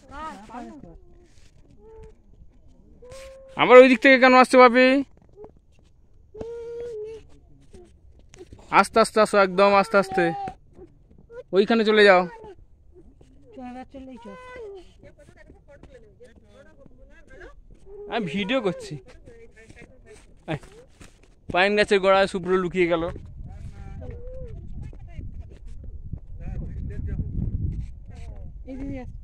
আবার ওই দিক থেকে কেন আসছে বাপি? আস্তে আস্তে আসো, একদম আস্তে আস্তে। ওইখানে চলে যাও। আমি ভিডিও করছি। পাইন গাছের গোড়ায় শুভ্র লুকিয়ে গেল। এই দিদি আসছে।